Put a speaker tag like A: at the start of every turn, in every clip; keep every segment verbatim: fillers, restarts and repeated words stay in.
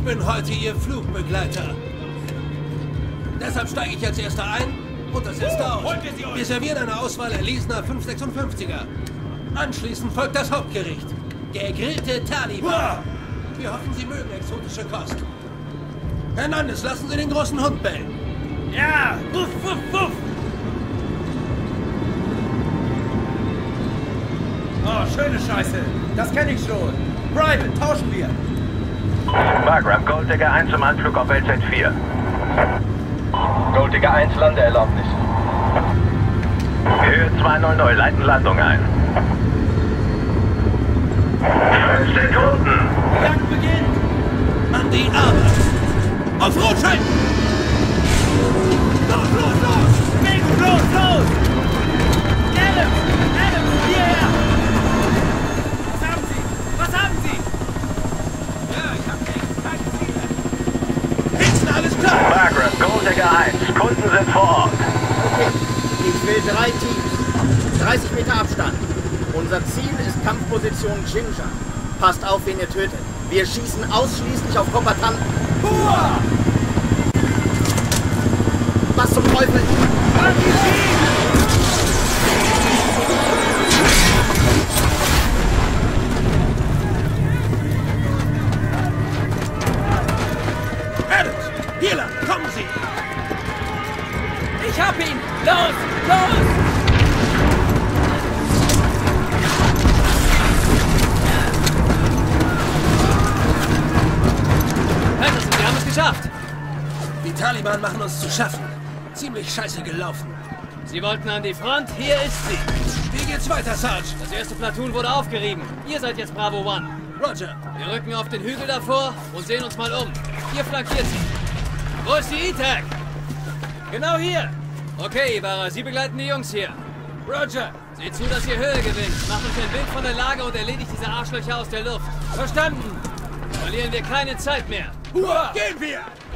A: Ich bin heute Ihr Flugbegleiter. Deshalb steige ich als Erster ein und das Erste aus. Wir servieren eine Auswahl erlesener fünf sechsundfünfziger. Anschließend folgt das Hauptgericht. Gegrillte Taliban. Wir hoffen, Sie mögen exotische Kost. Hernandez, lassen Sie den großen Hund bellen.
B: Ja! Wuff, wuff, wuff! Oh, schöne Scheiße. Das kenne ich schon. Private, tauschen wir.
C: Bagram, Golddigger eins zum Anflug auf L Z vier. Golddigger eins, Landeerlaubnis. Höhe zweihunderт, leiten Landung ein. Fünf Sekunden.
B: Jagd beginnt.
A: An die Arbeit. Auf Rotschein.
B: Los, los, los! Weg, los, los! Adams, Adams, hierher! Was haben Sie? Was haben Sie?
A: Ja, ich hab echt keine Ziele. Hinten alles klar.
C: Bagram, Golddigger eins, Kunden sind vor Ort.
D: Okay, ich will drei Teams. dreißig Meter Abstand. Unser Ziel ist Kampfposition Ginger. Passt auf, wen ihr tötet. Wir schießen ausschließlich auf Kombattanten.
B: Hua!
D: Was zum Teufel?
A: Adams, hier lang, kommen Sie.
B: Ich hab ihn! Los! Los!
E: Patterson, wir haben es geschafft!
A: Die Taliban machen uns zu schaffen. Ziemlich scheiße gelaufen.
E: Sie wollten an die Front, hier ist sie.
A: Wie geht's weiter, Sarge?
E: Das erste Platoon wurde aufgerieben. Ihr seid jetzt Bravo One.
A: Roger.
E: Wir rücken auf den Hügel davor und sehen uns mal um. Ihr flankiert sie. Wo ist die E-Tag? Genau hier. Okay, Ibarra, Sie begleiten die Jungs hier.
B: Roger!
E: Seht zu, dass ihr Höhe gewinnt. Macht euch ein Bild von der Lage und erledigt diese Arschlöcher aus der Luft.
B: Verstanden!
E: Verlieren wir keine Zeit mehr.
B: Hua!
A: Gehen wir!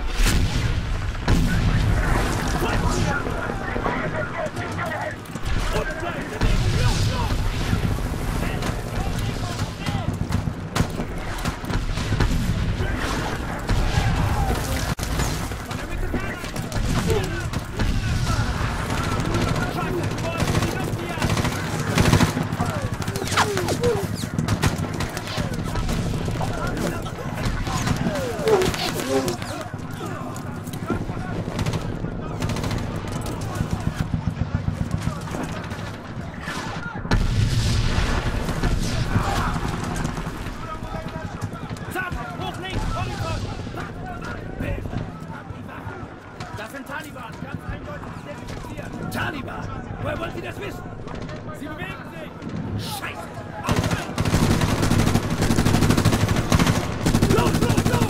B: Das sind Taliban, ganz eindeutig identifiziert.
A: Taliban! Woher wollen Sie das wissen?
B: Sie bewegen sich!
A: Scheiße! Aufhören! Los, los, los!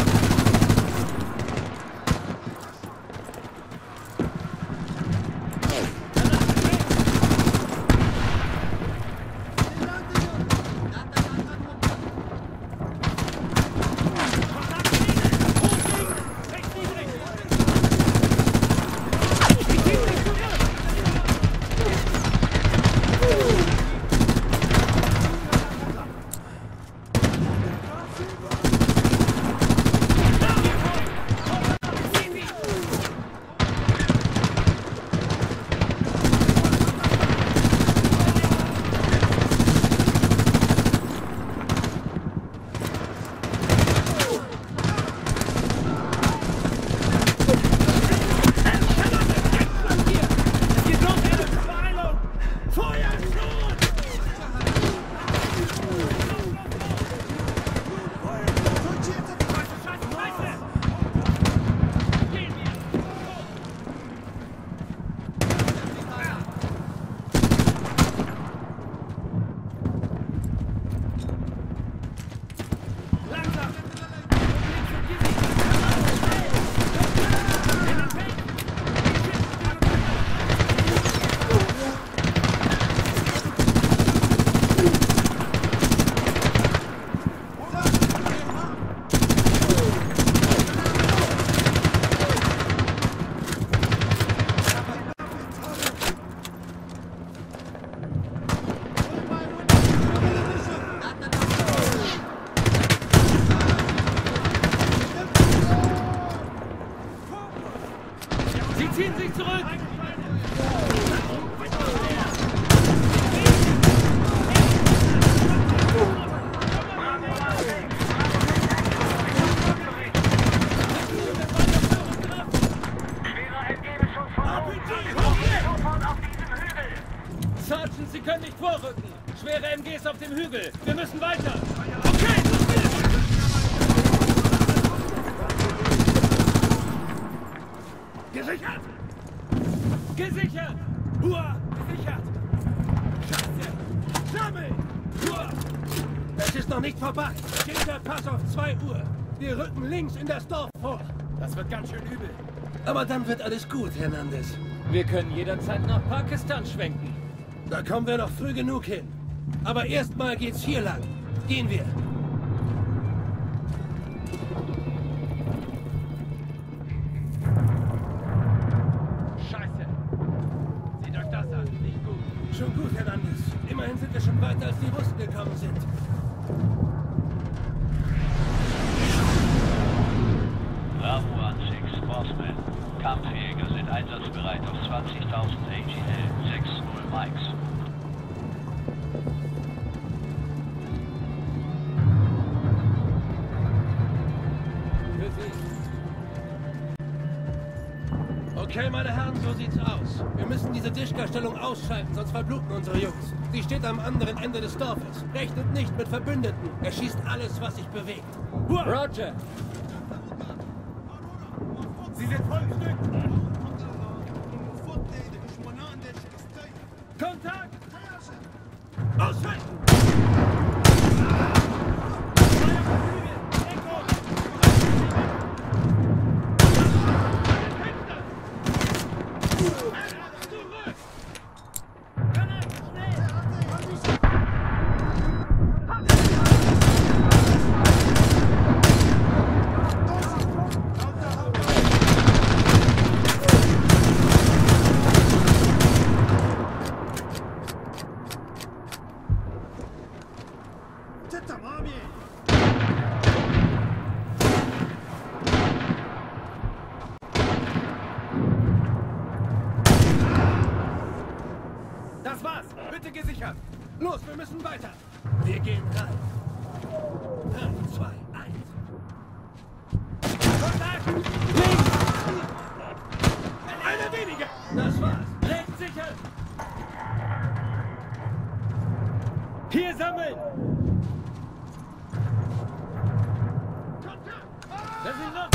B: Sie ziehen sich zurück! Sergeant, Sie können nicht vorrücken. Schwere M Gs auf dem Hügel. Wir müssen weiter. Okay, los geht's! Gesichert! Gesichert! Hua! Gesichert! Scheiße! Sammel! Hua!
A: Es ist noch nicht vorbei. Geht der Pass auf zwei Uhr. Wir rücken links in das Dorf vor.
B: Das wird ganz schön übel.
A: Aber dann wird alles gut, Hernandez.
B: Wir können jederzeit nach Pakistan schwenken.
A: Da kommen wir noch früh genug hin. Aber erstmal geht's hier lang. Gehen wir.
B: Scheiße! Seht euch das an. Nicht gut.
A: Schon gut, Hernandez. Immerhin sind wir schon weiter, als die Russen gekommen sind.
F: Bravo an sechs, Sportsman. Kampfjäger sind einsatzbereit auf zwanzigtausend A G L, sechs null Mikes.
A: Okay, meine Herren, so sieht's aus. Wir müssen diese Dischka-Stellung ausschalten, sonst verbluten unsere Jungs. Sie steht am anderen Ende des Dorfes. Rechnet nicht mit Verbündeten. Er schießt alles, was sich bewegt.
B: Roger! Sie sind voll Stück! Kontakt!
A: Ausschalten!
B: Das war's! Bitte gesichert!
A: Los, wir müssen weiter. Wir gehen rein. drei, zwei, eins.
B: Kontakt! Links!
A: Einer weniger. Das war's.
B: Rechts sichern! Hier sammeln! Das sind noch!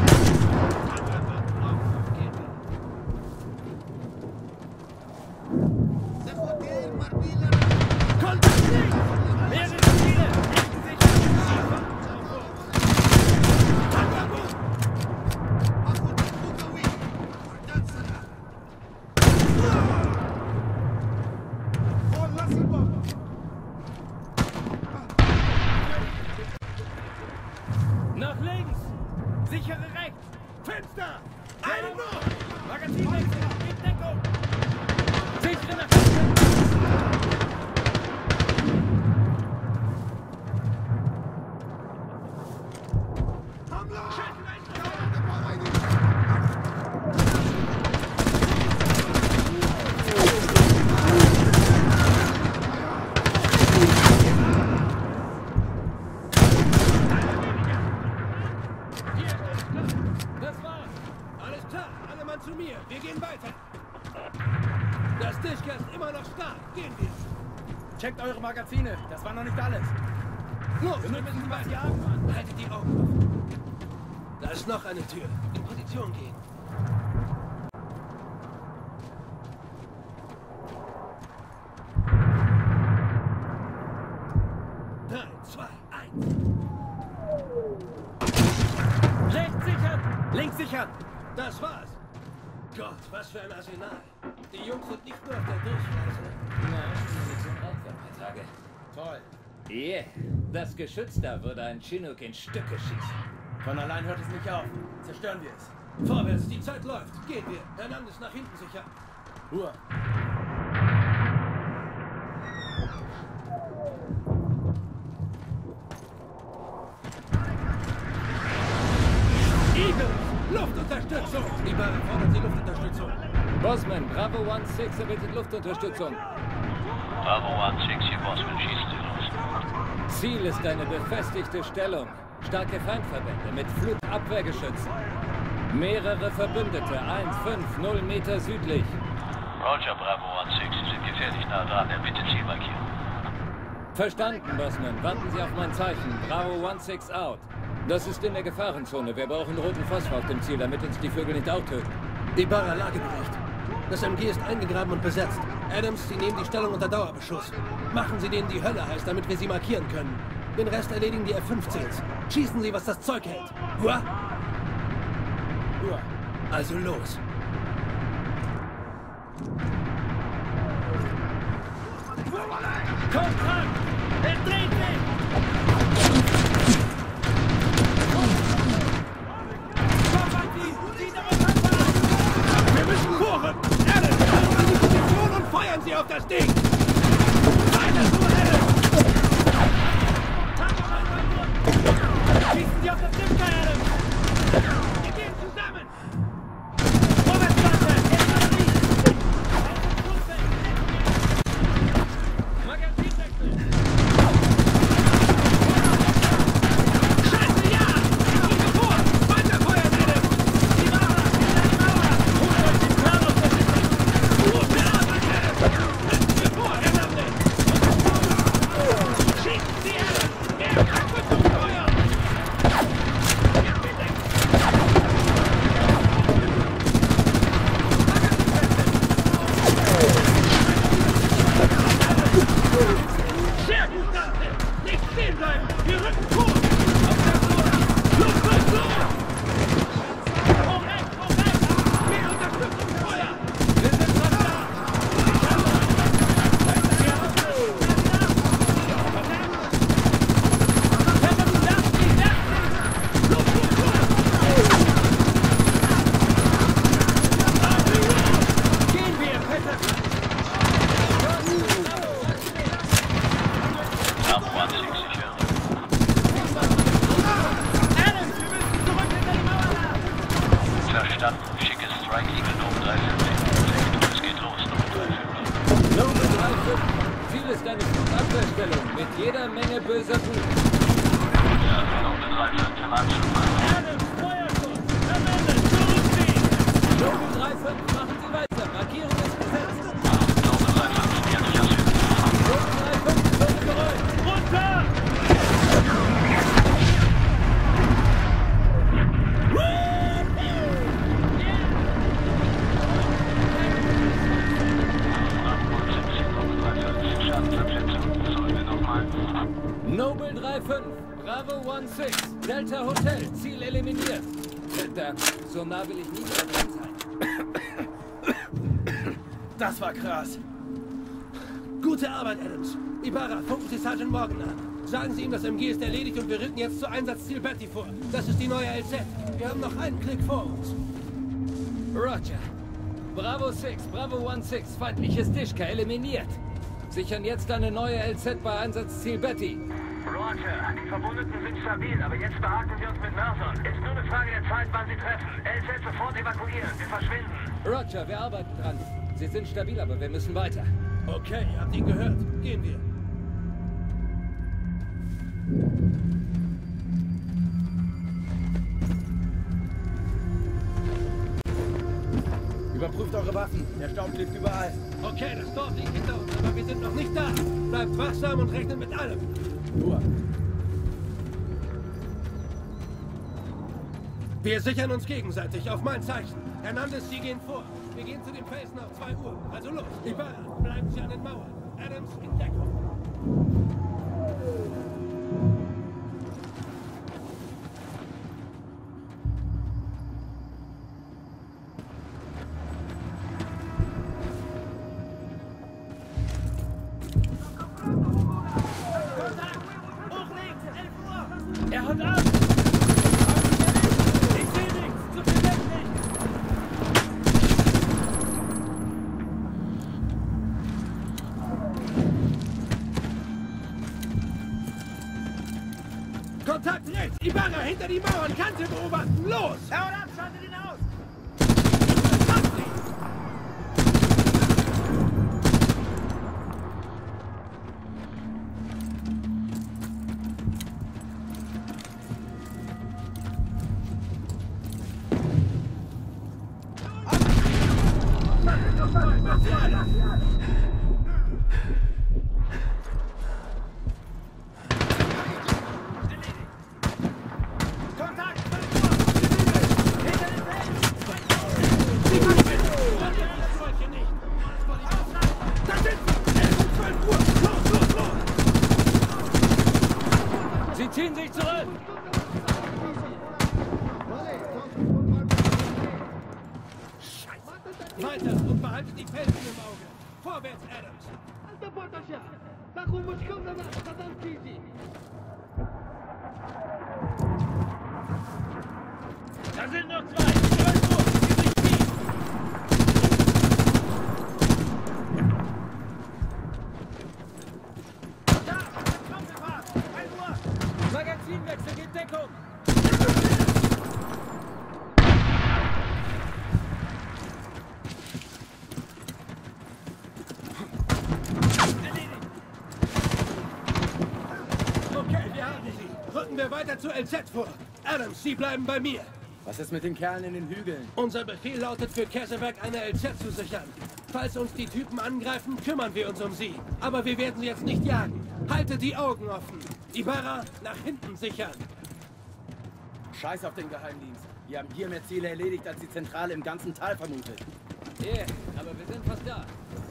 A: Kontakt links.
B: Mehrere Ziele! Rechten sichern! Nach links! Sichere rechts!
A: Fenster. Einen noch.
B: Magazinwechsel! In Deckung! Sichere nach hinten! Das war's!
A: Alles klar. Alle Mann zu mir. Wir gehen weiter. Das Dischka ist immer noch stark. Gehen wir.
B: Checkt eure Magazine! Das war noch nicht alles!
A: Los,
B: Wir
A: wir
B: müssen
A: müssen
B: was
A: weiter.
B: jagen, Mann!
A: Haltet die Augen offen. Da ist noch eine Tür. In Position gehen. Drei, zwei, eins.
B: Rechts sichern! Links sichern!
A: Das war's. Gott, was für ein Arsenal. Die Jungs sind nicht nur auf der Durchreise.
E: Na, die sind raus für ein paar Tage.
B: Toll!
E: Yeah, das Geschütz da würde ein Chinook in Stücke schießen.
B: Von allein hört es nicht auf. Zerstören wir es.
A: Vorwärts, die Zeit läuft. Gehen wir. Hernandez nach hinten sicher.
B: Ruhe!
A: Eagle! Luft und Unterstützung! Ibarra, fordern Sie Luftunterstützung.
E: Bosman, Bravo One Six erbittet Luftunterstützung.
F: Bravo One Six, hier Bosman, schießen Sie los.
E: Ziel ist eine befestigte Stellung. Starke Feindverbände mit Flutabwehrgeschützen. Mehrere Verbündete, eins fünf null Meter südlich.
F: Roger, Bravo One Six, Sie sind gefährlich nah dran, bitte Ziel markieren.
E: Verstanden, Bosman. Warten Sie auf mein Zeichen. Bravo One Six out. Das ist in der Gefahrenzone. Wir brauchen roten Phosphor auf dem Ziel, damit uns die Vögel nicht auch töten.
A: Ibarra, Lagebericht. Das M G ist eingegraben und besetzt. Adams, Sie nehmen die Stellung unter Dauerbeschuss. Machen Sie denen die Hölle heiß, damit wir sie markieren können. Den Rest erledigen die F fünfzehns. Schießen Sie, was das Zeug hält. Hua? Hua. Also los.
B: Kontakt! Er dreht sich!
A: Wir müssen vorrücken! Adams, halten Sie die Position und feuern Sie auf das Ding! Weiter so, Adams!
B: Schießen Sie auf das Ding, Adams! Wir gehen zusammen! Vorwärtsklasse! Magazinwechsel!
A: Scheiße, ja! Rücke vor! Weiter feuern, Adams!
B: Die Mauer! Hinter die Mauer! Holt euch den Kran aus der Sicherung!
A: Gute Arbeit, Adams! Setzen wir vor, Adams! Schießen Sie, Adams! Mehr Kräfte zum Feuer! Sehr gut, Dante! Nicht stehen bleiben! Wir rücken vor! Auf der Flur! Los, los, los!
B: Hoch rechts! Hoch rechts!
A: Mehr Unterstützungsfeuer!
B: Wir sind fast da!
A: Gehen wir, Peterson!
F: Bravo One Six, ich höre.
B: Adams, wir müssen zurück hinter die Mauer nach!
F: Verstanden. Schicke Strike Eagle Nummer drei fünf. Es geht los, Nummer drei fünf.
E: Noble drei fünf. Ziel ist eine Flutabwehrstellung mit jeder Menge böser Blut.
F: Ja, Nummer drei fünf, im Anschluss.
B: Adams, Feuerschutz! Verwendet! Zurückziehen!
E: Noble drei fünf, machen Sie weiter. Markierung ist gesetzt.
F: Nummer drei fünf, jetzt ja Süd.
E: Noble drei fünf, wird geräumt.
B: Runter!
E: Noble drei fünf, Bravo One Six, Delta Hotel, Ziel eliminiert. Da, so nah will ich nie mehr dran sein.
B: Das war krass.
A: Gute Arbeit, Adams. Ibarra, funken Sie Sergeant Morgan an. Sagen Sie ihm, das M G ist erledigt und wir rücken jetzt zu Einsatzziel Betty vor. Das ist die neue L Z. Wir haben noch einen Klick vor uns.
E: Roger. Bravo Six, Bravo One Six, feindliches Dischka eliminiert. Sichern jetzt eine neue L Z bei Einsatzziel Betty.
C: Roger, die Verbündeten sind stabil, aber jetzt behaken wir uns mit Mörson. Ist nur eine Frage der Zeit, wann sie treffen. L Z sofort evakuieren. Wir verschwinden.
E: Roger, wir arbeiten dran. Sie sind stabil, aber wir müssen weiter.
A: Okay, ihr habt ihn gehört. Gehen wir.
D: Überprüft eure Waffen. Der Staub klebt überall.
A: Okay, das Dorf liegt hinter uns, aber wir sind noch nicht da. Bleibt wachsam und rechnet mit allem.
D: Nur.
A: Wir sichern uns gegenseitig auf mein Zeichen. Hernandez, Sie gehen vor. Wir gehen zu dem Felsen auf zwei Uhr. Also los, Ibarra, bleiben Sie an den Mauern. Adams in Deckung.
B: Hoch links! elf Uhr! Er haut ab! Ich sehe nichts! Zu viel Licht nicht!
A: Kontakt rechts! Ibarra, hinter die Mauern! Kante beobachten! Los!
B: Haut ab! Schaltet ihn aus! Sie ziehen sich zurück!
A: Weiter und behaltet die Felsen im Auge. Vorwärts, Adams.
B: Da sind noch zwei! zwölf Uhr! Gib mich die! Da! Kampfgefahr! ein Uhr! Magazinwechsel, geht Deckung!
A: Rücken wir weiter zu L Z vor. Adams, Sie bleiben bei mir.
D: Was ist mit den Kerlen in den Hügeln?
A: Unser Befehl lautet, für Kesselberg eine L Z zu sichern. Falls uns die Typen angreifen, kümmern wir uns um sie. Aber wir werden sie jetzt nicht jagen. Haltet die Augen offen. Ibarra nach hinten sichern.
D: Scheiß auf den Geheimdienst. Wir haben hier mehr Ziele erledigt, als die Zentrale im ganzen Tal vermutet.
E: Yeah, aber wir sind fast da.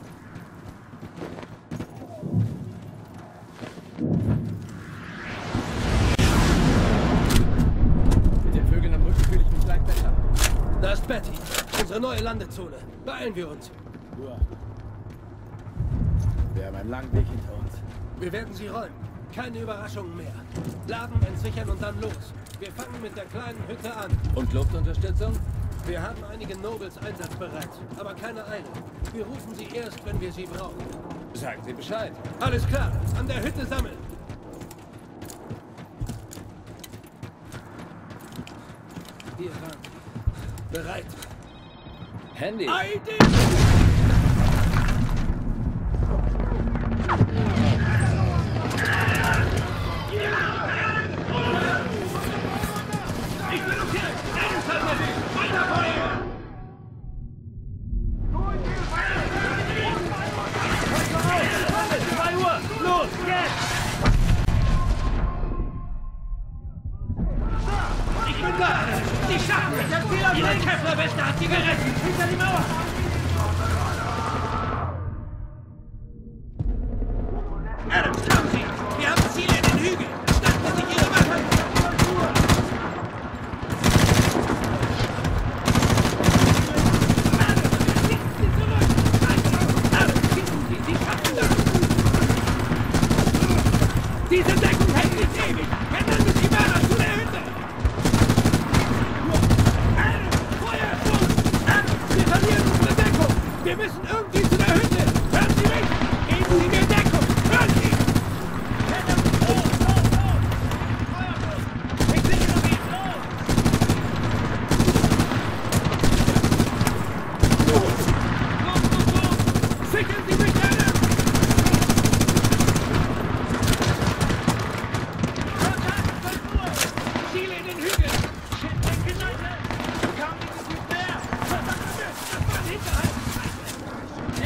D: Mit den Vögeln am Rücken fühle ich mich gleich besser.
A: Da ist Betty. Unsere neue Landezone. Beeilen wir uns.
D: Uah. Wir haben einen langen Weg hinter uns.
A: Wir werden sie räumen. Keine Überraschungen mehr. Laden, entsichern und dann los. Wir fangen mit der kleinen Hütte an.
E: Und Luftunterstützung?
A: Wir haben einige Nobles einsatzbereit, aber keine Eile. Wir rufen sie erst, wenn wir sie brauchen.
E: Sagen Sie Bescheid.
A: Alles klar, an der Hütte sammeln. Hier ran. Bereit.
E: Handy.
A: I D!
B: Ich bin noch hier! Weiter Feuer! zwei Uhr! Los, jetzt! Ich bin da! Die schaffen es! Das Ziel auf Ihre Kevlar-Weste hat sie gerettet! Hinter die Mauer!
A: Adams, kommen Sie! Wir haben Ziele in den Hügeln! Starten Sie Ihre Waffen!
B: Diese Deckung hält nicht ewig! Wenn dann mit Ibarra zu der Hütte! Feuer ist los! Wir verlieren unsere Deckung! Wir müssen irgendwie zu der Hütte! Hören Sie mich! Geben Sie mir Deckung! Hören Sie! Los, los, los! Feuer los! Ich sichere Sie! Los! Los, los, los! Sichern Sie mich, Adam! Ziele in den Hügeln! Shit, linke Seite! Kaum dieses Typ mehr! Verdammt, das war ein Hinterhalt!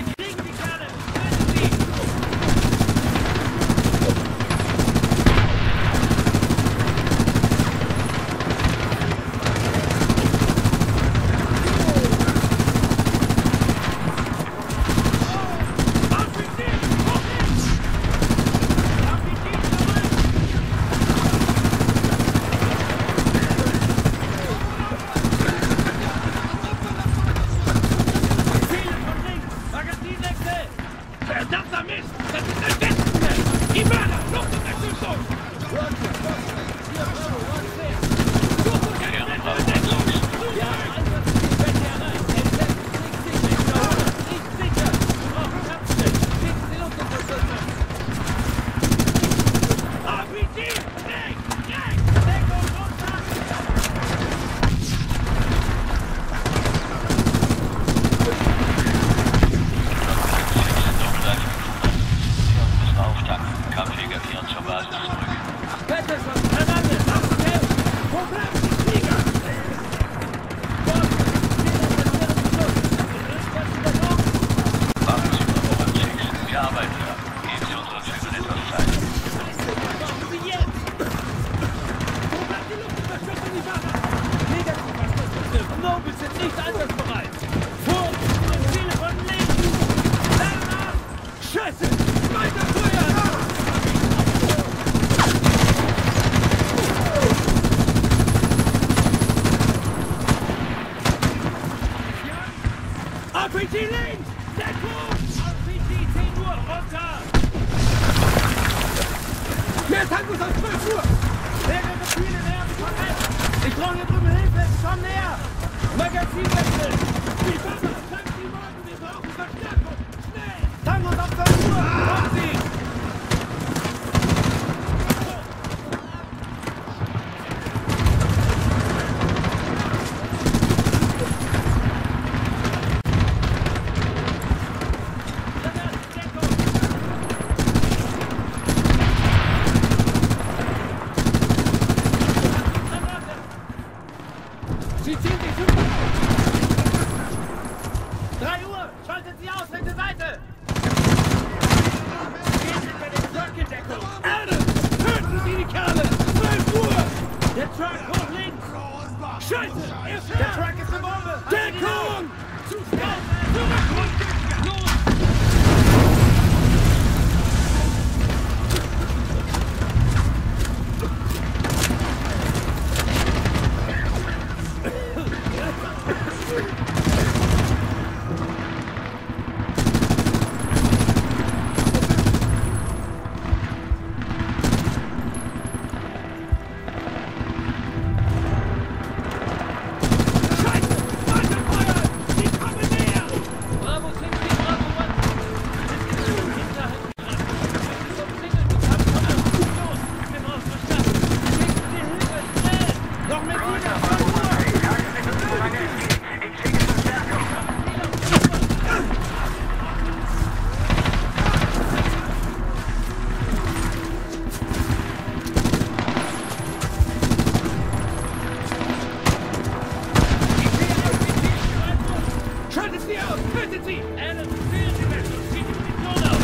B: P links! Deckung! R P G zehn Uhr, runter!
A: Mehr Tangos auf zwölf Uhr!
B: Mehrere Ziele näher, komm rechts! Ich brauche hier drüben Hilfe, komm näher! Magazinwechsel!
A: Die Wasser, tankt die Wagen, wir brauchen Verstärkung! Schnell!
B: Tangos auf zwölf Uhr, kommt sie! drei Uhr! Schaltet sie aus, rechte Seite! Gehen Sie mit dem Truck in Deckung!
A: Erde! Töten Sie die Kerle! zwölf Uhr!
B: Der Truck hoch links!
A: Scheiße! Er
B: Der
A: fährt!
B: Truck ist eine Bombe!
A: Deckung!
B: Zu schnell! Zurück! Los!
A: Schaltet sie aus! Tötet sie!
B: Adam, wählen Sie weg und ziehen die Munition auf!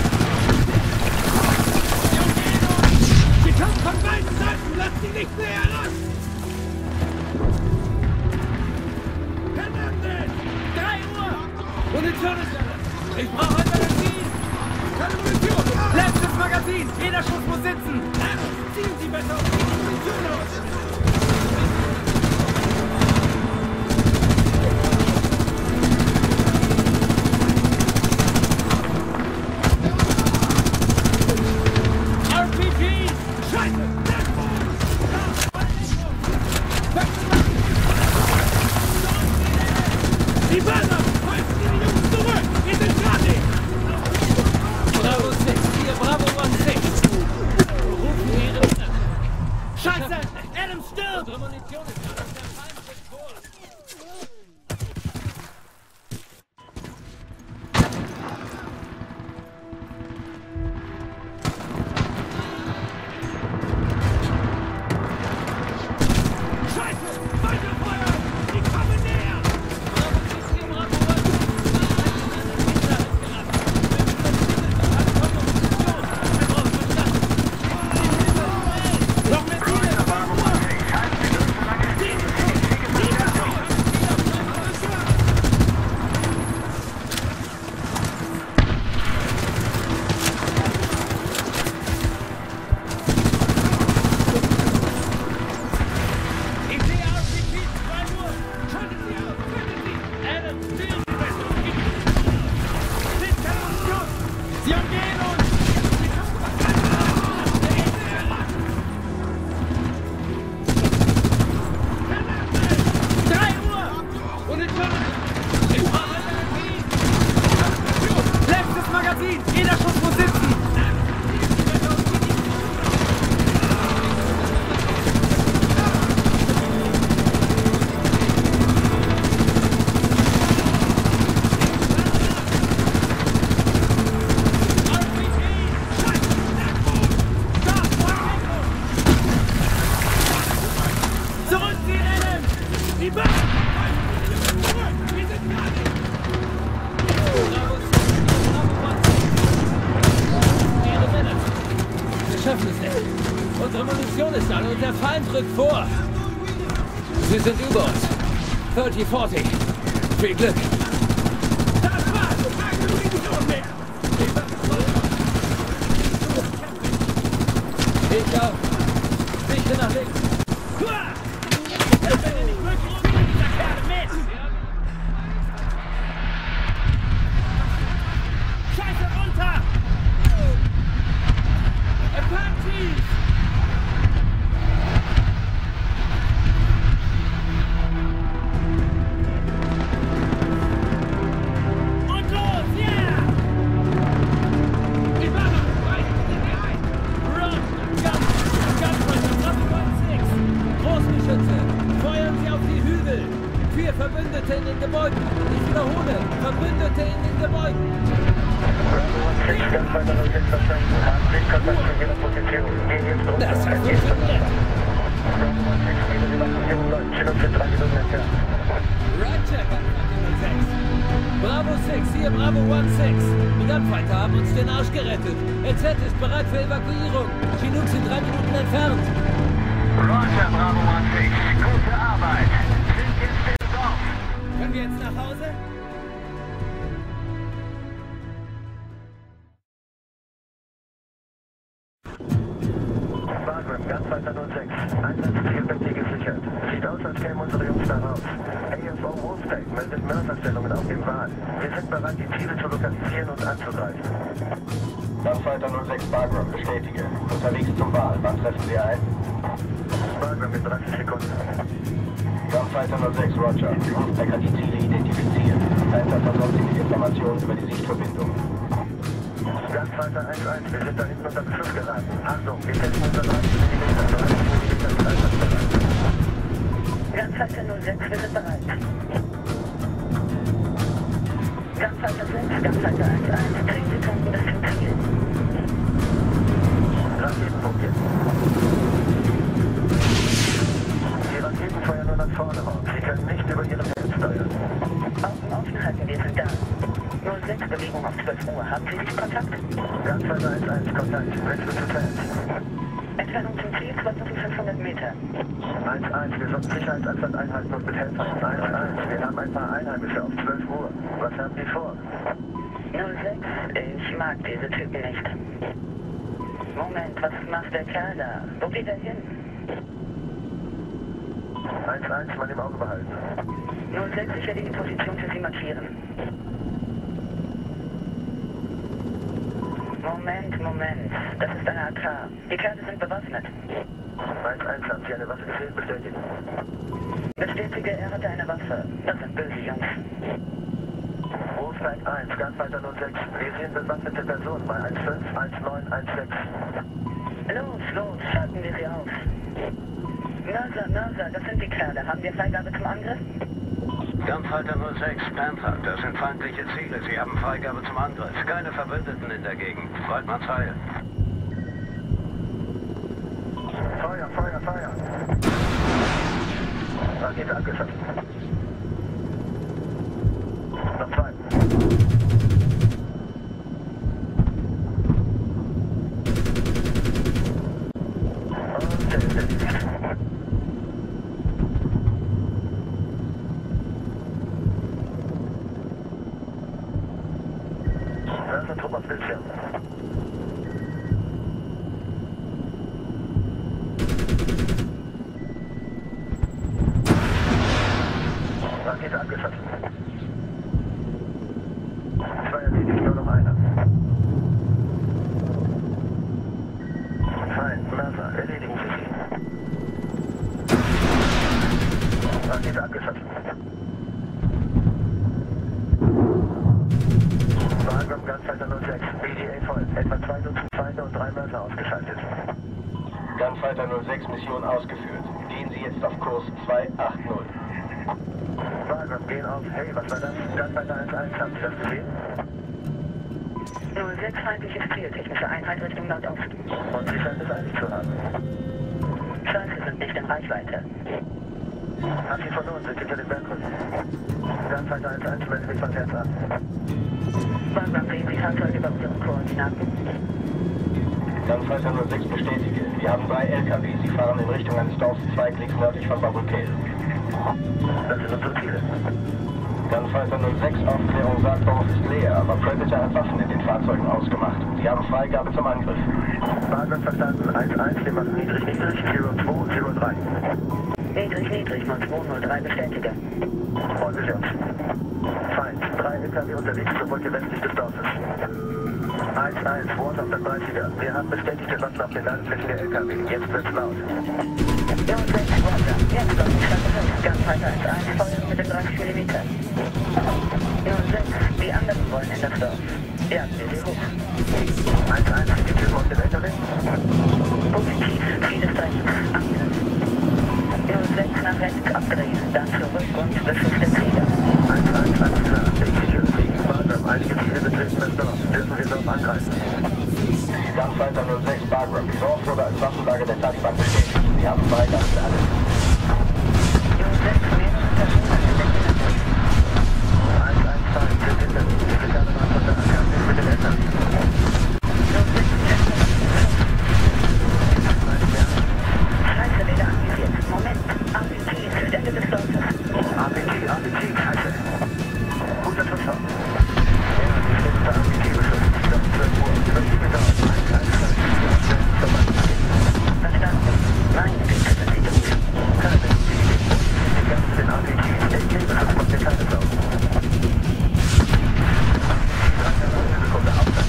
A: Sie kommen von beiden Seiten! Lasst sie nicht näher ran! Hernandez!
B: drei Uhr!
A: Munition ist alle!
B: Ich brauche ein Magazin!
A: Keine Munition!
B: Letztes Magazin! Jeder Schuss muss sitzen!
A: Adam, ziehen Sie besser auf die Munition aus!
B: R P G!
A: Scheiße! Die Bänder! Halten Sie die Jungs zurück! Wir sind fertig!
E: Bravo sechs, hier Bravo sechs. Rufen Sie Ihre Männer.
B: Scheiße! Adam stirbt!
E: Unsere Munition ist da. Der Feind rückt vor.
A: Scheiße! Weiter Feuer! Die kommen näher!
E: Bravo sechs, hier Bravo eins.
B: Noch mehr Ziele! Ich sehe R P G! zwei Uhr!
A: Schaltet sie aus! Tötet sie!
B: Adam, wählen Sie besser und geben Sie! Sind keine Munition! Sie umgehen uns! drei Uhr!
A: Munition!
B: Ich brauche ein Magazin! Letztes Magazin! Jeder Schuss muss sitzen! Zurückziehen, Adam!
A: Die Bänder! Halten Sie die Jungs zurück! Wir sind fertig!
E: Bravo sechs, hier Bravo eins. Ihre Männer. Wir schaffen es nicht. Unsere Munition ist alle und der Feind rückt vor. Sie sind über uns. dreißig, vierzig. Viel Glück.
A: Das war's! Keine Munition mehr! Die Bänder voll!
E: Ich auch. Dichte nach links.
B: Ich bin nicht wirklich mit dieser Kerle mit!
E: Fortschritte in den Gebäuden. Das hat funktioniert. Roger, Gunfighter null sechs. Bravo sechs, hier Bravo sechs. Die Gunfighter haben uns den Arsch gerettet. L Z ist bereit für Evakuierung. Chinook sind drei Minuten entfernt.
C: Roger, Bravo sechs. Gute Arbeit. Sind jetzt im Dorf.
E: Können wir jetzt nach Hause?
C: Bagram, Gunfighter null sechs. Einsatzziel Betty gesichert. Sieht aus, als kämen unsere Jungs da raus. A F O Wolfpack meldet Mörserstellungen auf dem Wal. Wir sind bereit, die Ziele zu lokalisieren und anzugreifen.
G: Gunfighter null sechs Bagram, bestätige. Unterwegs zum Wal. Wann treffen Sie ein?
C: Bagram in dreißig Sekunden.
G: Gunfighter null sechs, Roger. Wolfpack hat die Ziele identifiziert. Einsatz hat sonstige Informationen über die Sichtverbindung.
C: Gunfighter eins eins, wir sind da hinten unter Beschuss geraten. Achtung, wir testen unser dreißig Millimeter, dreißig Millimeter ist einsatzbereit.
H: Gunfighter null sechs, wir sind bereit. Gunfighter sechs, Gunfighter eins eins, zehn Sekunden bis zum Ziel.
C: Raketenpunkt jetzt. Die Raketen feuern nur nach vorne raus. Sie können nicht über ihren Helm steuern.
H: Außen offen halten, wir sind da. null sechs, Bewegung auf zwölf Uhr. Haben Sie Sichtkontakt?
C: Gunfighter eins eins, Kontakt. Wechsel zu Fans.
H: Entfernung zum Ziel zweitausendfünfhundert Meter.
C: eins eins, wir sollten Sicherheitsabstand einhalten und mit Helfern. eins eins, wir haben ein paar Einheimische auf zwölf Uhr. Was haben die vor?
H: null sechs, ich mag diese Typen nicht. Moment, was macht der Kerl da? Wo geht er hin?
C: eins eins, mal im Auge behalten.
H: null sechs, ich werde die Position für Sie markieren. Moment, Moment. Das ist eine A K. Die Kerle sind bewaffnet.
C: eins eins, haben Sie eine Waffe gesehen? Bestätigen.
H: Bestätige, er hatte eine Waffe. Das sind böse Jungs.
C: Wolfpack eins, Gunfighter null sechs. Wir sehen bewaffnete Personen bei eins fünf, eins neun, eins sechs.
H: Los, los, schalten wir sie auf. Mörser, Mörser, das sind die Kerle. Haben wir Freigabe zum Angriff?
F: Gunfighter null sechs, Panther, das sind feindliche Ziele. Sie haben Freigabe zum Angriff. Keine Verbündeten in der Gegend. Freundmanns Heil.
C: Feuer, Feuer, Feuer. Rakete abgeschossen. Noch zwei. Und der ist erledigt. Trupp auf Bildschirm. Rakete abgeschossen. Zwei erledigt, nur noch einer. Fein, Mörser, erledigen Sie sie. Rakete abgeschossen. Bagram, Gunfighter null sechs, B D A voll. Etwa zwei Dutzend Feinde und drei Mörser ausgeschaltet.
G: Gunfighter null sechs, Mission ausgeführt. Gehen Sie jetzt auf Kurs zwei acht null.
C: Bagram, gehen auf. Hey, was war das? Gunfighter eins eins, haben Sie das gesehen?
H: null sechs, feindliches Ziel, technische Einheit Richtung Nordost.
C: Und Sie scheinen es eilig zu haben.
H: Scheiße, sind nicht in Reichweite.
C: Haben Sie verloren, sind hinter dem Bergrücken. Gunfighter eins eins, meldet mich von Herz an.
H: Bagram, sehen Sie Fahrzeuge über unseren Koordinaten?
G: Gunfighter null sechs, bestätige. Wir haben drei L K W. Sie fahren in Richtung eines Dorfs zwei Klicks nördlich von Babelkale.
C: Das sind unsere Ziele.
G: Gunfighter null sechs, Aufklärung sagt, Dorf ist leer, aber Predator hat Waffen in den Fahrzeugen ausgemacht. Sie haben Freigabe zum Angriff.
C: Bagram verstanden, eins eins, wir machen niedrig, niedrig, null zwei, null drei.
H: Niedrig, niedrig, null zwei null drei, bestätige.
C: Freuen Sie uns. Feind, drei L K W unterwegs zur Brücke westlich des Dorfes. eins eins, Wort auf der dreißiger. Wir haben bestätigte Waffen auf den Ladeflächen der L K W. Jetzt wird's laut.
H: null sechs, Roger. Jetzt kommt die Stadt fünf. Gunfighter eins eins, feuern mit den dreißig Millimeter. null sechs, die anderen wollen in das Dorf. Jagen wir sie hoch.
C: eins eins, die Tür aus dem L K W.
H: Positiv, Ziel ist rechts. Angriff. null sechs nach rechts abdrehen, dann zurück und Beschuss der Ziele.
C: eins eins, alles klar. Execute. angreifen.
G: Gunfighter null sechs Bagram. Diese Ort wurde als Waffenlager der Taliban bestätigt. Sie haben Freigabe für alles.
H: null sechs, mehrere Personen in der Innenstadt.
C: eins eins zwei, sind hinter. Wir sind alle mal von der A K mit den Eltern.
H: null sechs, Scheiße, wieder aktiviert. Moment. A P G, Stelle des Dorfes.
C: A P G, A P G, scheiße. Guter Treffer. Ja, wir stehen unter A P G-Beschuss. Das ist zwölf Uhr. vierzig Meter aus. eins eins zwei,
H: Verstanden. Meine Güte, sind Sie durch.
C: keine Idee. Ich ganze den A P G. Der Beschuss macht mir keine Sorgen. dreißig Sekunden Aufwand.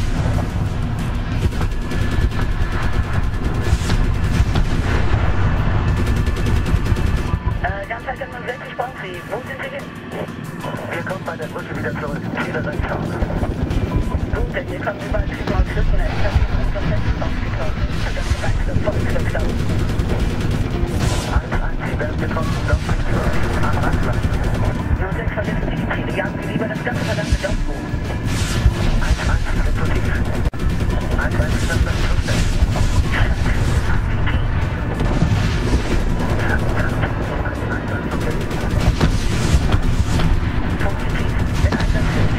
H: Äh, Gunfighter null sechs, ich brauche Sie. Wo sind Sie hin?
C: Wir kommen bei der Brücke wieder zurück. Ziele reinschauen.
H: Gut, denn hier kommen überall Typen aus Schüssen, L K W und unser Fest rausgekommen. Und das ist ein Volksglück laufen.
C: eins eins, Sie werden getroffen. Lauf nicht zurück. Am Anschlag.
H: null sechs, vergessen Sie die Ziele. Jagen Sie lieber das ganze verdammte Dorf hoch.
C: eins eins, Sie sind zu tief. eins eins, Sie sind das Schlussfeld.
H: Positiv. Den Einsatz durch.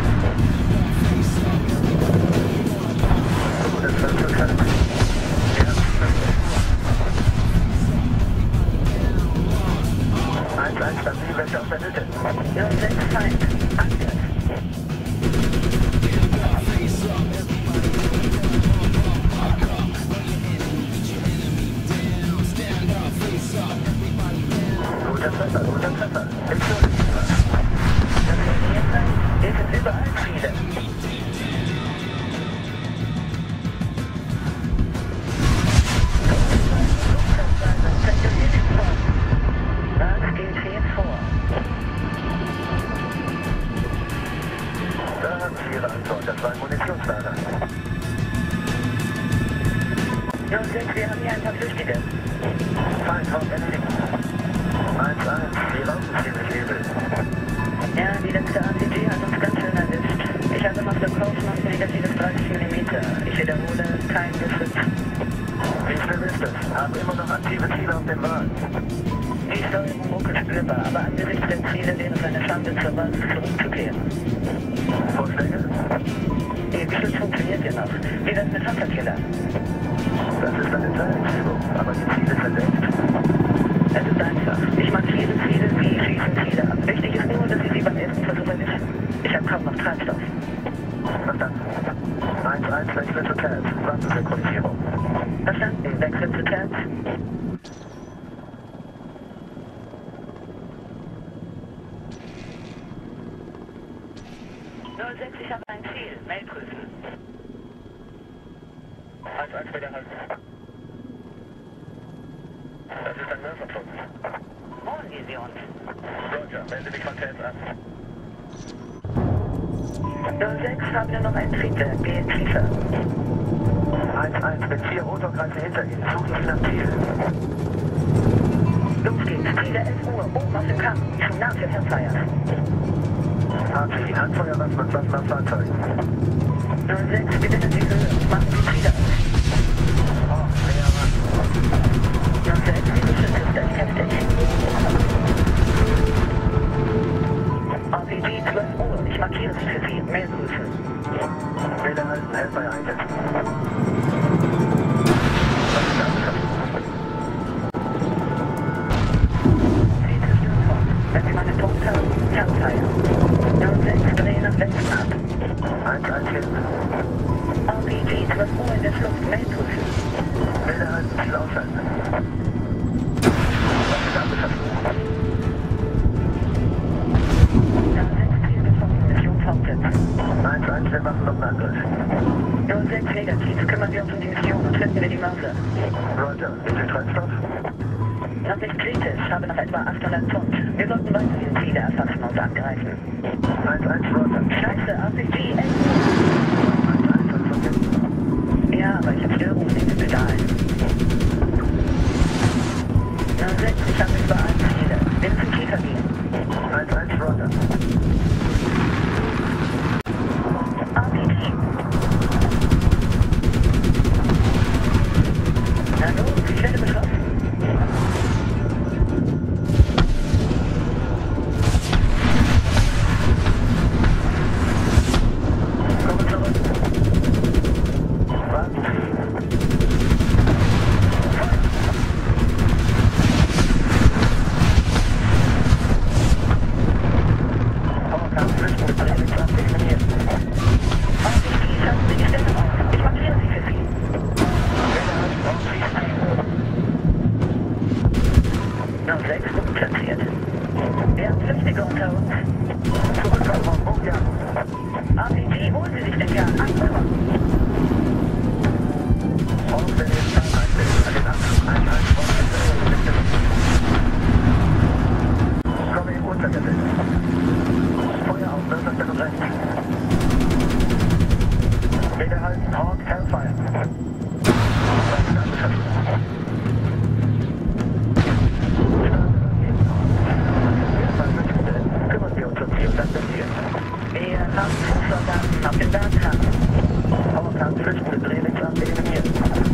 C: Das war zu kalt. Ja, eins eins, stabil, welche aus der Mitte.
H: null sechs, Feind. Angriff.
C: Guter Treffer, guter Treffer. Entschuldigung.
H: Das wird hier sein. Hier sind überall Ziele. Was geht hier vor?
C: Da haben Sie Ihre Antwort. Das war ein Munitionslager.
H: null sechs, wir haben hier ein paar Flüchtige.
C: Feind, Haupt erledigt. eins eins, die Raumsystem ist übel.
H: Ja, die letzte A P G hat uns ganz schön erwischt. Ich habe Master Cosmos negatives dreißig Millimeter. Ich wiederhole, kein Geschütz.
C: Wie schlimm ist das? Haben immer noch aktive Ziele auf dem Wahl.
H: Die Steuerung ruckelt spürbar, aber angesichts der Ziele wäre es eine Schande, zur Basis zurückzukehren.
C: Vorschläge?
H: Ihr Geschütz funktioniert ja noch. Wie das mit Hunterkiller?
C: Das ist eine Teilungsübung, aber die Ziele sind echt.
H: Es ist einfach. Ich markiere Ziele, sie schießen Ziele ab. Wichtig ist nur, dass sie sie beim ersten Versuch erwischen. Ich habe kaum noch Treibstoff.
C: Verstanden. eins eins, wechsel zu Tabs. Waffensynchronisierung.
H: Verstanden. Wechsel zu Tabs. null sechs, ich habe ein Ziel. Mail prüfen.
C: eins eins, wiederhalten. Das ist ein Mörserflug.
H: Holen Sie uns.
C: Roger, melde mich von Tabs an.
H: null sechs, haben wir noch ein Triebwerk. Gehe tiefer.
C: eins eins, mit vier Rotorkreisen hinter Ihnen. Suchen Sie nach Ziel.
H: Los geht's. Ziele elf Uhr. Oben auf dem Kamm. Zu nah für Hellfire.
C: Haben Sie Handfeuerwaffen und Waffen am Fahrzeug?
H: null sechs, gewinnen die Höhe. Machen Sie Ziele aus.
C: Oh, näher ran.
H: null sechs, die Beschütze ist echt heftig. A P G zwölf Uhr. Ich markiere sie für Sie. Mail prüfen.
C: Wiederhalten, Hellfire einsetzen.
H: Sie zerstören fort. Wenn Sie meinen Punkt haben, Hellfire. null sechs, drehen nach Westen ab.
C: eins eins hin.
H: A P G zwölf Uhr in der Flucht. Mail prüfen.
C: Wiederhalten, Ziel ausschalten. Was ist abgeschossen?
H: null sechs, Ziel gefunden. Mission fortsetzen.
C: eins eins, wir machen noch einen Angriff.
H: null sechs, negativ. Kümmern wir uns um die Mission und finden wir die Mörser.
C: Roger, wie viel Treibstoff?
H: Noch nicht kritisch. Habe noch etwa achthundert Pfund. Wir sollten weiterhin Ziele erfassen und angreifen.
C: eins eins, Roger.
H: Scheiße, A P G, elf
C: eins eins, was von hinten?
H: Uhr. Ja, aber ich habe Störungen in den Pedalen. null sechs, ich habe überall Ziele. Wir müssen tiefer gehen.
C: eins eins, Roger.
H: A P G. Verstanden, auf den Bergkran. Powerplan flüchtende Drehlichtland eliminiert.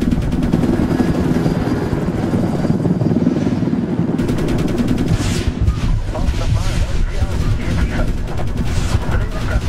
H: Auf nochmal, und sie aus, hier tiefer. Drehlichtland.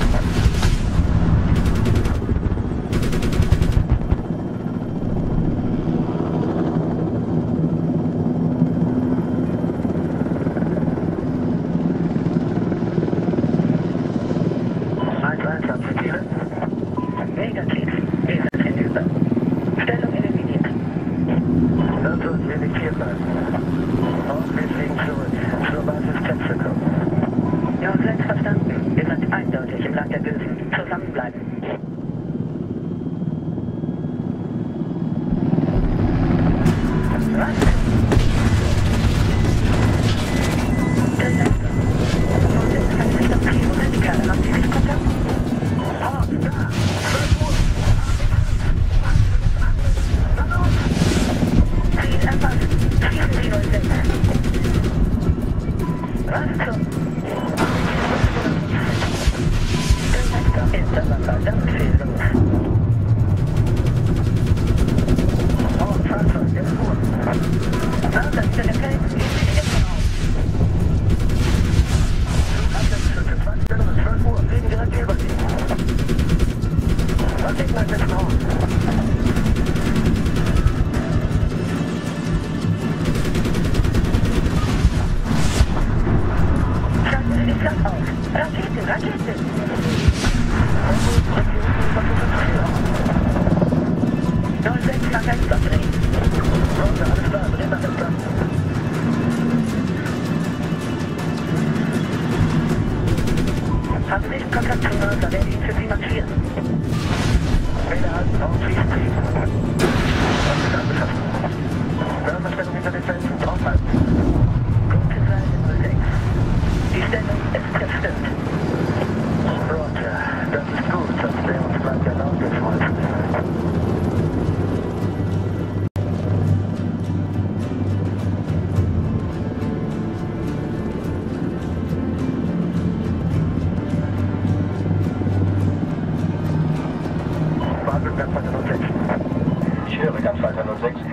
H: Negativ. Wir sind hinüber. Stellung eliminiert. Das sollten wir nicht hier bleiben. Und wir fliegen zurück. Zur Basis Texaco. Ja, sechs verstanden. Wir sind eindeutig im Land der Bösen. Zusammenbleiben. Was? Haben Sie nicht Kontakt? Oh, da! zwölf Uhr! Ziel erfasst! Schießen Sie null sechs! Was zum... Ist aber verdammt viel los. Oh, Fahrzeug, der Spur. Na, das ist der Feld. Gehen Sie die Deckung auf. Absetzschütze, Zweitstellung ist zwölf Uhr. Fliegen direkt über Sie. Was sieht man jetzt noch? Schalten Sie die Flak auf. Raketen, Raketen! null sechs nach rechts abdrehen. Runter, alles klar, drehen nach rechts ab. Haben Sie nicht Kontakt zum Mörser, werde ich ihn für Sie markieren. Weder halten, auf, schießen Sie. Was ist angeschossen? Mörserstellung hinter den Felsen, draufhalten. Gute Seite null sechs. Die Stellung ist zerstört. Roger, das ist gut, sonst wäre uns gleich der Lauf geschmolzen.
G: Ich höre ganz weiter null sechs.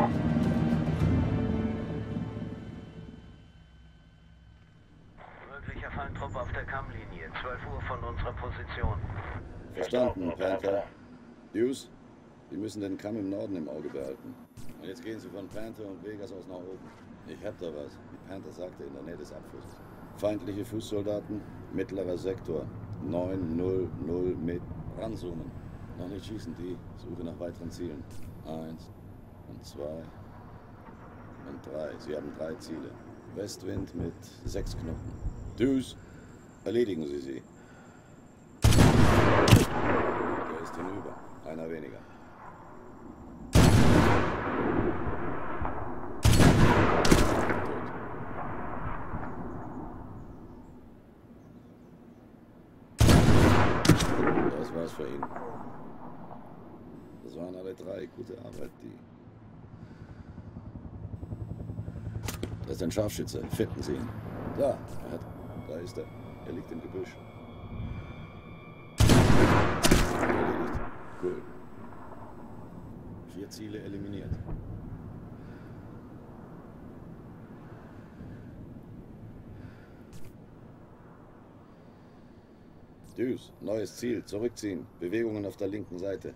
C: Möglicher Feindtrupp auf der Kammlinie. zwölf Uhr von unserer Position.
I: Verstanden, Panther. Hughes, Sie müssen den Kamm im Norden im Auge behalten. Und jetzt gehen Sie von Panther und Vegas aus nach oben. Ich hab da was, wie Panther sagte, in der Nähe des Abflusses. Feindliche Fußsoldaten, mittlerer Sektor, neun null null mit ranzoomen. Noch nicht schießen, die. Suche nach weiteren Zielen. Eins und zwei und drei. Sie haben drei Ziele. Westwind mit sechs Knoten. Deuce, erledigen Sie sie. Der ist hinüber. Einer weniger. Tot. Das war's für ihn. Das waren alle drei. Gute Arbeit, die. Das ist ein Scharfschütze. Finden Sie ihn. Da, er hat, da ist er. Er liegt im Gebüsch. Erledigt. Cool. Vier Ziele eliminiert. Deuce, neues Ziel. Zurückziehen. Bewegungen auf der linken Seite.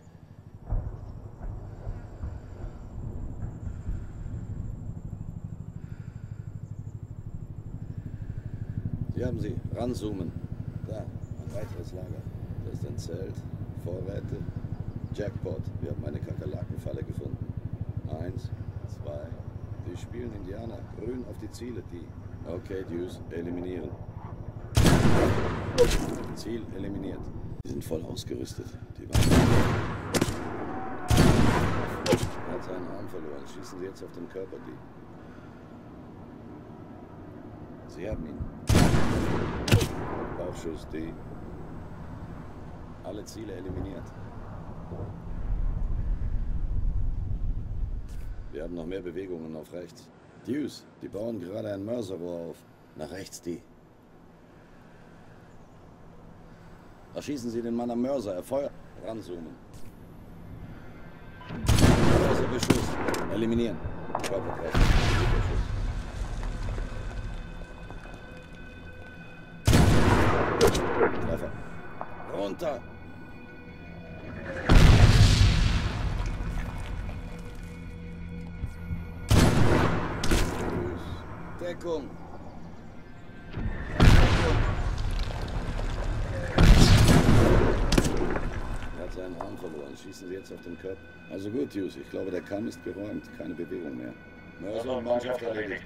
I: Hier haben Sie. Ranzoomen. Da, ein weiteres Lager. Das ist ein Zelt. Vorräte. Jackpot. Wir haben eine Kakerlakenfalle gefunden. Eins, zwei. Die spielen Indianer. Grün auf die Ziele, die. Okay, Deuce. Eliminieren. Ziel eliminiert. Die sind voll ausgerüstet. Die waren. Er hat seinen Arm verloren. Schießen Sie jetzt auf den Körper, die. Sie haben ihn. Bauchschuss, die. Alle Ziele eliminiert. Wir haben noch mehr Bewegungen auf rechts. Deuce, die bauen gerade ein Mörserrohr auf. Nach rechts, die. Erschießen Sie den Mann am Mörser. Er feuert. Ranzoomen. Mörserbeschuss. Eliminieren. Körpertreffer. Treffer. Runter. Deckung. Er hat seinen Arm verloren. Schießen Sie jetzt auf den Körper. Also gut, Hughes. Ich glaube, der Kamm ist geräumt. Keine Bewegung mehr. Mörser und Mannschaft erledigt.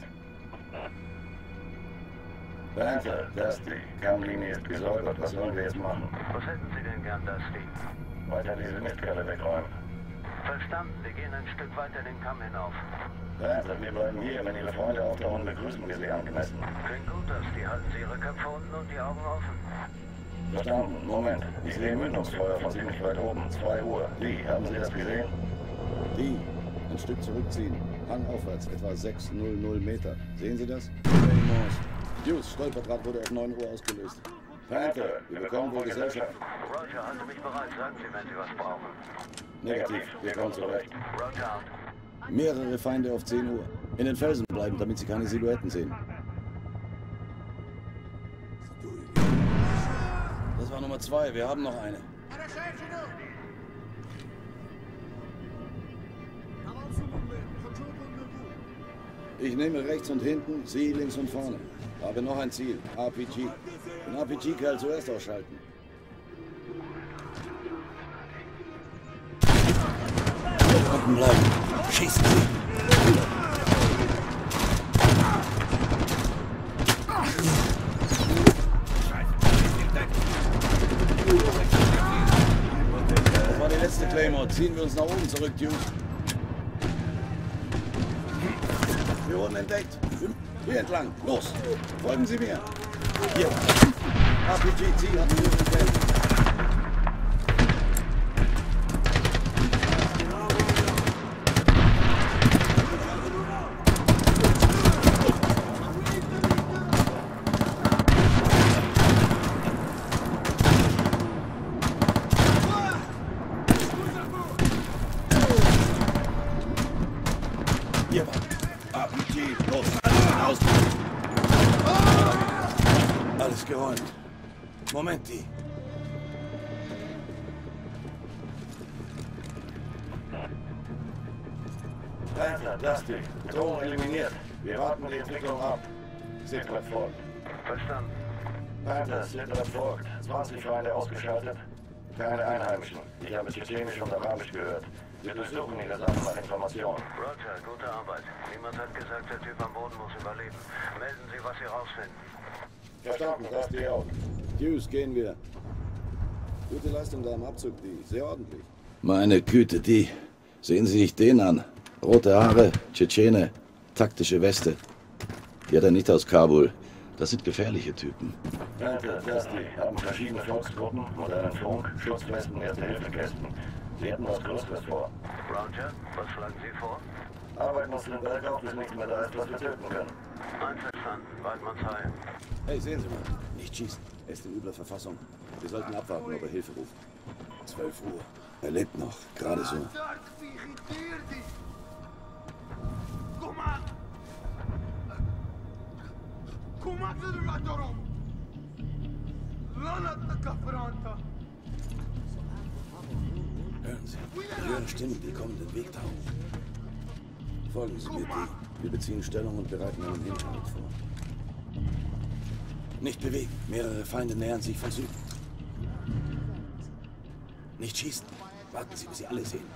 G: Panther, Dusty, Kammlinie ist gesäubert. Was sollen wir jetzt machen?
C: Was hätten Sie denn gern, Dusty?
G: Weiter diese Mistkerle wegräumen.
C: Verstanden, wir gehen ein Stück weiter den Kamm hinauf.
G: Panther, wir bleiben hier. Wenn Ihre Freunde auftauchen, begrüßen wir sie angemessen.
C: Klingt gut, Dusty. Halten Sie Ihre Köpfe unten und die Augen offen.
G: Verstanden. Moment. Ich sehe Mündungsfeuer von ziemlich weit oben. zwei Uhr. Lee, haben Sie das gesehen?
I: Die. Ein Stück zurückziehen. Hang aufwärts. Etwa sechshundert Meter. Sehen Sie das? Claymores. Hughes, Stolperdraht wurde auf neun Uhr ausgelöst. Panther, wir bekommen wohl Gesellschaft.
C: Roger, halte mich bereit. Sagen Sie, wenn Sie was brauchen.
G: Negativ. Wir kommen zurecht.
C: Roger out.
I: Mehrere Feinde auf zehn Uhr. In den Felsen bleiben, damit sie keine Silhouetten sehen. Das war Nummer zwei. Wir haben noch eine. Ich nehme rechts und hinten, Sie links und vorne. Habe noch ein Ziel. R P G. Den R P G-Kerl zuerst ausschalten. Unten bleiben. Schießen Sie. Das war die letzte Claymore. Ziehen wir uns nach oben zurück, Duke. Wir wurden entdeckt. Hier entlang. Los. Folgen Sie mir. Hier. R P G-Ziel hat wir entdeckt. Hier war R P G. Los. Aus. Alles geräumt. Moment, die.
G: Panther, Dusty, Bedrohung eliminiert. Wir warten die Entwicklung ab. Sittler folgt.
C: Verstanden.
G: Panther, Sittler folgt. zwanzig Feinde ausgeschaltet. Keine Einheimischen. Ich habe Tschetschenisch und Arabisch gehört. Wir durchsuchen ihre Sachen nach Informationen.
C: Roger, gute Arbeit. Niemand hat gesagt, der Typ am Boden muss überleben. Melden Sie, was Sie rausfinden.
G: Verstanden, Dusty auch.
I: Hughes, gehen wir. Gute Leistung da am Abzug, die. Sehr ordentlich. Meine Güte, die. Sehen Sie sich den an. Rote Haare, Tschetschene, taktische Weste. Die hat er nicht aus Kabul. Das sind gefährliche Typen.
G: Panther, Dusty haben verschiedene Volksgruppen, modernen Funk, Schutzwesten, Erste-Hilfe-Kästen. Sie hätten was Größeres vor.
C: Roger, was schlagen Sie vor?
G: Arbeiten uns den Berg auf, bis nichts mehr da ist, was wir töten können.
C: Einverstanden. Weidmannsheil.
I: Hey, sehen Sie mal. Nicht schießen. Er ist in übler Verfassung. Wir sollten abwarten, ob er Hilfe ruft. Zwölf Uhr. Er lebt noch. Gerade so. Hören Sie. Wir hören Stimmen, die kommen den Weg da hoch. Folgen Sie mir, die. Wir beziehen Stellung und bereiten einen Hinterhalt vor. Nicht bewegen. Mehrere Feinde nähern sich von Süden. Nicht schießen. Warten Sie, bis Sie alle sehen.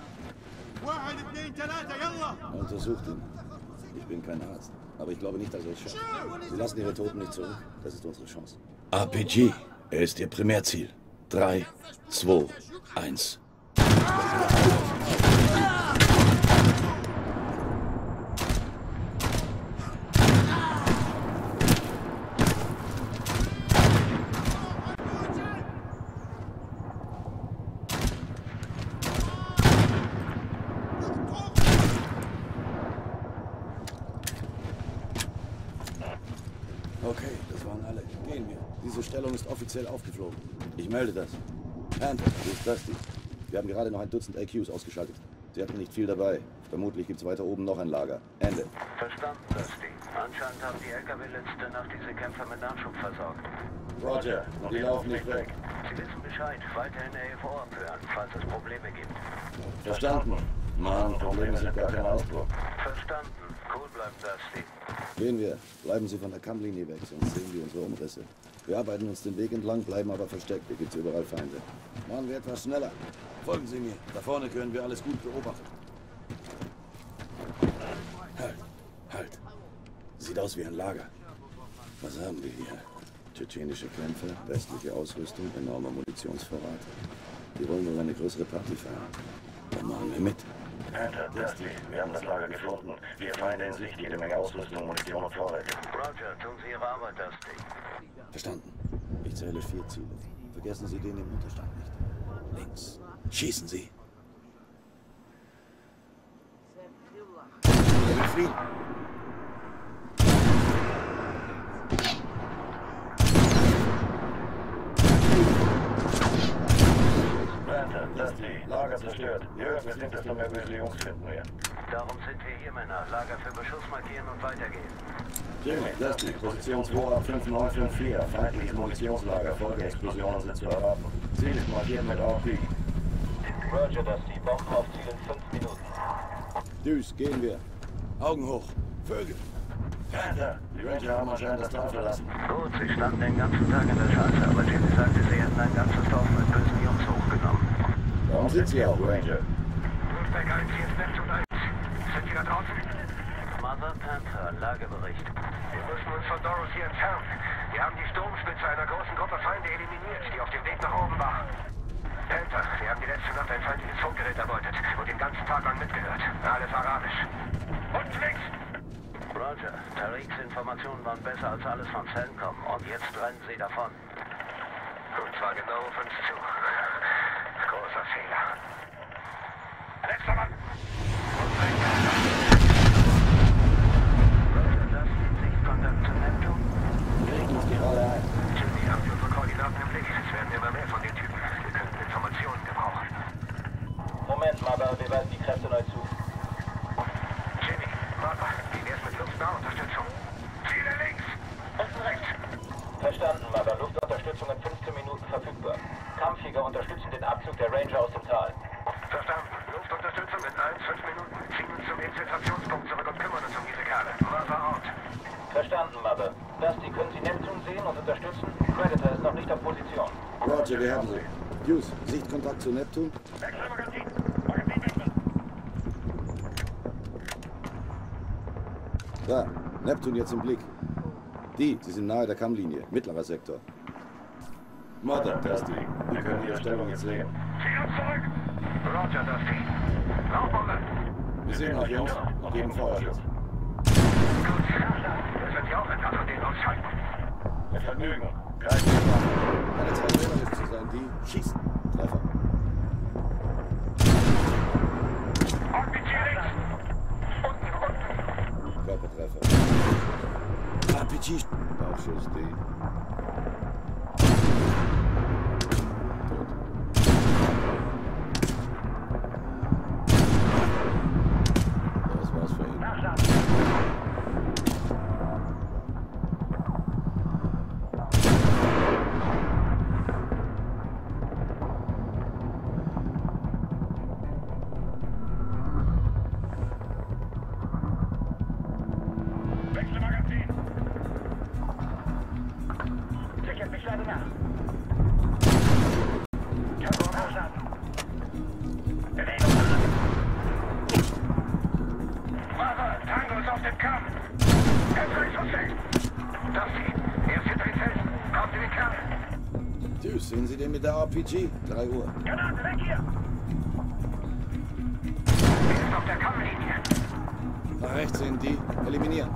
I: Untersucht ihn. Ich bin kein Arzt, aber ich glaube nicht, dass er es schafft. Sie lassen Ihre Toten nicht zurück. Das ist unsere Chance. R P G. Er ist Ihr Primärziel. Drei, zwei, eins. Okay, das waren alle. Gehen wir. Diese Stellung ist offiziell aufgeflogen. Ich melde das. Panther, hier ist Dusty. Wir haben gerade noch ein Dutzend A Qs ausgeschaltet. Sie hatten nicht viel dabei. Vermutlich gibt es weiter oben noch ein Lager. Ende.
F: Verstanden, Dusty. Anscheinend haben die L K W letzte Nacht diese Kämpfer mit Nachschub versorgt.
I: Roger, die laufen nicht weg.
F: Sie wissen Bescheid. Weiterhin A F O abhören, falls es Probleme gibt.
I: Verstanden. Mann, Probleme sind gar kein Ausdruck.
F: Verstanden. Cool bleibt, Dusty.
I: Gehen wir. Bleiben Sie von der Kammlinie weg, sonst sehen wir unsere Umrisse. Wir arbeiten uns den Weg entlang, bleiben aber versteckt. Hier gibt's überall Feinde. Machen wir etwas schneller. Folgen Sie mir. Da vorne können wir alles gut beobachten. Halt. Halt. Sieht aus wie ein Lager. Was haben wir hier? Tschetschenische Kämpfer, westliche Ausrüstung, enormer Munitionsvorrat. Die wollen wohl eine größere Party feiern. Dann machen wir mit.
G: Panther, Dusty, wir haben das Lager gefunden. Wir Feinde in Sicht, jede Menge Ausrüstung, Munition und Vorräte.
F: Roger, tun Sie Ihre Arbeit, Dusty.
I: Verstanden. Ich zähle vier Ziele. Vergessen Sie den im Unterstand nicht. Links. Schießen Sie. Er will fliehen.
G: Panther, Dusty, Lager zerstört. Je höher wir sind, desto mehr böse Jungs finden wir.
F: Darum sind wir hier, Männer. Lager für Beschuss markieren und weitergehen.
G: Jimmy, Dusty, Position zwei ab fünf neun fünf vier. Feindliches Munitionslager. Folgeexplosionen sind zu erwarten. Ziel ist markiert mit R P.
F: Roger, Dusty. Bomben auf Ziel in fünf Minuten.
I: Düs, gehen wir. Augen hoch. Vögel.
G: Panther, die Ranger haben anscheinend das Tal verlassen.
F: Gut, sie standen den ganzen Tag in der Schanze, aber Jimmy sagte, sie hätten ein ganzes Dorf mit bösen Jungs hochgenommen.
G: Warum sind Sie auch, Ranger?
H: Wolfpack eins, hier ist Neptun eins. Sind Sie da draußen?
F: Mother Panther, Lagebericht.
H: Wir müssen uns von Doros hier entfernen. Wir haben die Sturmspitze einer großen Gruppe Feinde eliminiert, die auf dem Weg nach oben war. Panther, wir haben die letzte Nacht ein feindliches Funkgerät erbeutet und den ganzen Tag lang mitgehört. Alles arabisch. Und links!
F: Roger, Tariqs Informationen waren besser als alles von CENTCOM und jetzt rennen sie davon.
H: Und zwar genau auf uns zu. Großer Fehler. Letzter Mann!
F: Roger, das ist Sichtkontakt zu Neptun.
G: Legen uns gerade ein.
H: Jimmy, haben Sie unsere Koordinaten im Blick? Es werden immer mehr von den Typen. Wir könnten Informationen gebrauchen.
F: Moment, Mother, wir weisen die Kräfte neu zu.
H: Jimmy, Mother, wie wär's mit Luftnahunterstützung? Ziele links! Unten rechts!
F: Verstanden, Mother. Luftunterstützung in fünfzehn Minuten verfügbar. Kampfjäger unterstützen den Abzug der Ranger aus dem Tal.
H: Verstanden. Luftunterstützung in eins, fünf Minuten. Ziehen uns zum Infiltrationspunkt zurück und kümmern uns um diese Kerle. Mother out.
F: Verstanden, Mother. Dusty, können Sie Neptun sehen und unterstützen? Predator ist noch nicht auf Position.
I: Roger, wir haben Sie. Hughes, Sichtkontakt zu Neptun.
H: Wechselmagazin! Magazin wechseln!
I: Da, Neptun jetzt im Blick. Die, sie sind nahe der Kammlinie, mittlerer Sektor.
G: Mother, Dusty, wir können Ihre Stellung jetzt sehen.
H: Zieh uns zurück! Roger, Dusty. Rauchbombe!
I: Wir sehen euch, Jungs, und geben Feuerschutz.
H: Gut. Das wird ja auch etwas von denen ausschalten.
G: Mit Vergnügen. Kein Thema.
I: Keine Zeit, realistisch zu sein, die schießen. Treffer.
H: Und mit hier links! Unten, unten!
I: Körpertreffer. R P G. Bauchschuss, D. Tot. Das war's für ihn.
H: Wechselmagazin! Sichert mich leider nach. Terror ausladen. Bewegung an. Mother, Tango ist auf dem Kamm. Hetzungsfussel. Dusty, er ist hinter den Felsen. Kommt in den Kerl.
I: Tschüss, sehen Sie den mit der R P G? drei Uhr.
H: Granaten weg hier. Er ist auf der Kammlinie.
I: Nach rechts sind die. Eliminieren.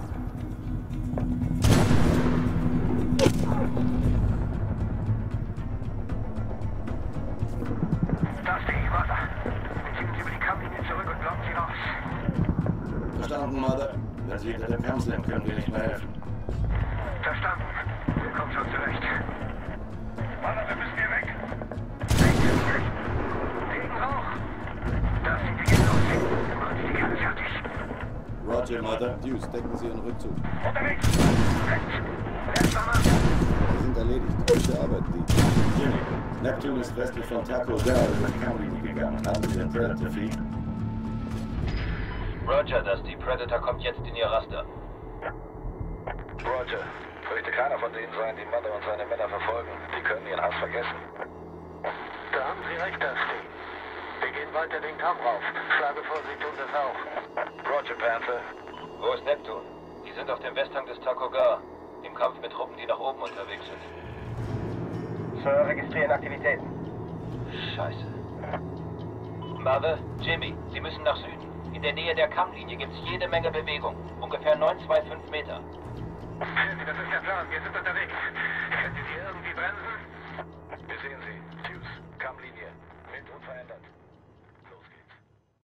H: Dusty, Mother. Wir ziehen uns über die Kammlinie zurück und blocken sie raus.
I: Verstanden, Mother.
G: Wenn Sie hinter dem Kamm sind, können wir nicht mehr helfen.
H: Verstanden. Wir kommen schon zurecht. Mother, wir müssen hier weg.
I: Martha. Deuce, decken Sie Ihren Rückzug.
C: Unterwegs! Rechts! Erster Mann!
I: Wir sind erledigt. Gute Arbeit, Lee. Jimmy, Neptune ist westlich von Taco Bell über die Kammlinie gegangen. Haben Sie den Predator Feed?
F: Roger, das die Predator kommt jetzt in ihr Raster.
G: Roger. Fürchte keiner von denen sein, die Mother und seine Männer verfolgen. Die können ihren Hass vergessen.
C: Da haben Sie recht, Dusty. Wir gehen weiter den Kamm rauf. Schlage vor, Sie tun das auch.
G: Roger, Panther.
F: Wo ist Neptune? Die sind auf dem Westhang des Taco Gar. Im Kampf mit Truppen, die nach oben unterwegs sind.
C: Sir, registrieren Aktivitäten.
F: Scheiße. Mother, Jimmy, Sie müssen nach Süden. In der Nähe der Kammlinie gibt es jede Menge Bewegung. Ungefähr neun zwei fünf Meter.
C: Das ist der Plan. Wir sind unterwegs. Können Sie sie irgendwie bremsen?
G: Wir sehen Sie.